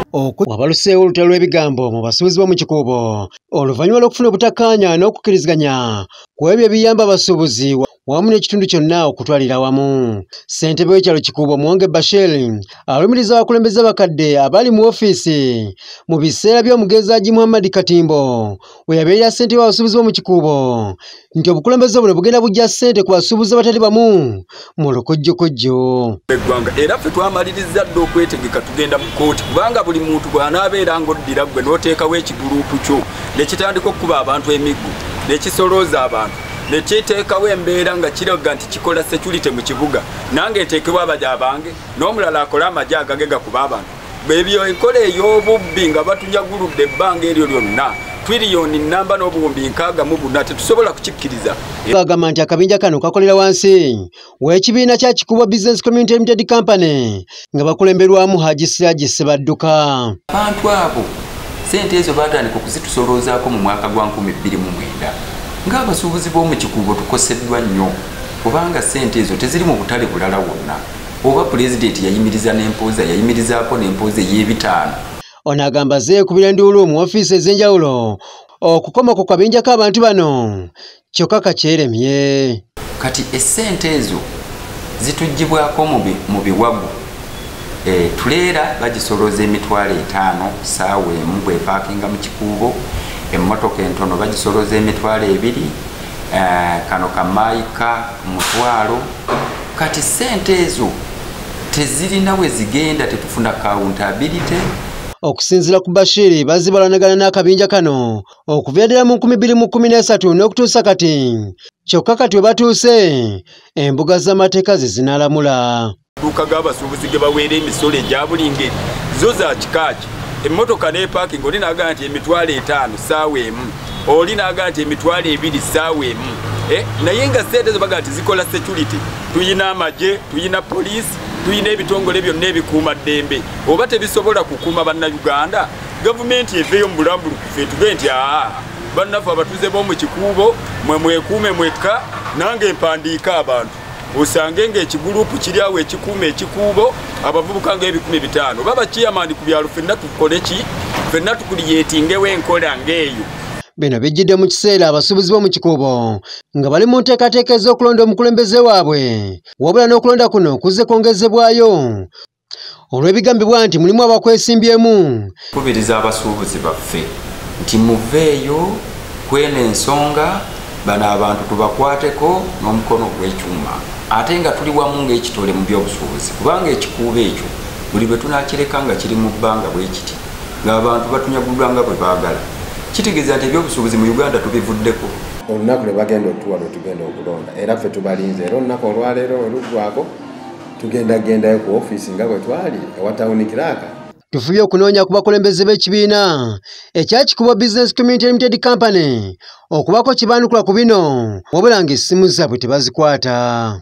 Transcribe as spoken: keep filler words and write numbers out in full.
wabaluseewo olutalo lw'ebigambo mu basuubuzi b'omu kikuubo oluvannyuma lw'okufuna obutakkaanya n'okukkiriziganya ku ebyo ebiyamba abasuubuzi wamu n'ekitundu kyonna okutwalira wamu. Ssentebe w'ekyalo Kikuubo Muwonge Bashir alumiriza abakulembeze abakadde abali mu ofiisi mu biseera by'omugenzi Haji Muhammad Katimbo we yabeerera ssentebe w'abasuubuzi b'omu Kikuubo nti obukulembeze buno bugenda bujja ssente ku basuubuzi abatali bamu mu lukojjokojjo. Eggwanga era ffe twamaliriza dda okwetegeka tugenda mu kkooti kubanga buli muntu bw'anaabeera ng'oddira ggwe n'oteekawo ekiguruupu kyo ne kitandika okukuba abantu emiggo ne kisolooza abantu ne kiteekawo embeera nga kiraga nti kikola security mu kibuga nange nteekebwa abaja abange n'omulala akola amagye agage gakuba abantu ebyo enkola ey'obubbi nga batunyaguludde ebbanga eryo lyonna twiriyoni nnamba n'obuwumbi nkaaga mu buna tetusobola kukikkiriza. Bagamba nti akabinja kano kakolera wansi w'ekibiina kya Kikuubo Business Community Limited Company nga bakulemberwamu Haji Siraji Ssebadduka. Abantu abo ssente ezo baatandika okuzitusoloozaako mu mwaka gwa nkumi bbiri mu mwenda ng'abasuubuzi b'omu Kikuubo tukoseddwa nnyo kubanga ssente ezo teziri mu butale bulala wonna oba pulezidenti yayimiriza n'empooza yayimirizaako n'empooza ey'ebitaano. Ono agamba zeekubira enduulu mu ofiisi ez'enjawulo okukoma ku kabinja k'abantu bano kyokka kakyeremye. Kati essente ezo zituggyibwako mu biwagu. E, tuleera bagisolooza emitwalo etaano ssaawa emu bw'epaakinga mu Kikuubo, emmotoka entono bagisolooza emitwalo ebiri, e, kano kamayika mutwalo. Kati ssente ezo tezirina we zigenda tetufuna accountability. Okusinziira ku Bashir bazibalanagana n'akabinja kano okuva ddala mu nkumi bbiri mu kkumi n'esatu n'okutuusa kati kyokka kati we batuuse embuga z'amateeka ze zinalamula. Duka g'abasuubuzi ge baweera emisolo egya buli ngeri zo za kikaaki emmotoka n'epaakingi oli n'agamba nti emitwalo etaano ssaawa emu oli n'agamba nti emitwalo ebiri ssaawa emu eh, naye nga ssente zo bagamba nti zikola security. Tuyina amagye, tuyina poliisi, tuyina ebitongole byonna ebikuuma ddembe oba tebisobola kukuuma bannayuganda gavumenti eveeyo mu bulambulukufu etugee nti aa bannaffe abatuuze b'omu Kikuubo mwe mwekuume mwekka nange mpandiika abantu osange ng'ekiguruupu kiri awo ekikuuma ekikuubo abavubuka ng'ebikumi bitaano baba chairman ku byalo ffenna tukole ki ffenna tukuliyeetingewo enkola ng'eyo. Bino bijjidde mu kiseera abasuubuzi b'omu Kikuubo nga bali mu nteekateeka ez'okulonda omukulembeze waabwe wabula n'okulonda kuno kuzze kwongezebwayo olw'ebigambibwa nti mulimu abakwesimbyemu. Kubiriza abasuubuzi baffe nti muveeyo kweno ensonga bano abantu tubakwateko n'omukono gw'ekyuma ate nga tuli wamu ng'ekitole mu by'obusuubuzi kubanga ekikuubo ekyo buli bwe tunaakireka nga kiri mu bbanga bwe kiti ng'abantu batunyagulwa nga bwe baagala kitegeeza nti ebyobusuubuzi mu Uganda tubivuddeko. Olunaku lwe bagenda otuwa lwe tugenda okulonda era ffe tubalinze era olunaku olwaleero oluggwako tugendagendayo ku ofiisi nga bwe twali ewa tawuni kiraaka. Tufubye okunoonya ku bakulembeze b'ekibiina ekya Kikuubo Business Community Limited Company okubako kibaanukula ku bino wabula ng'essimu zaabwe tebazikwata.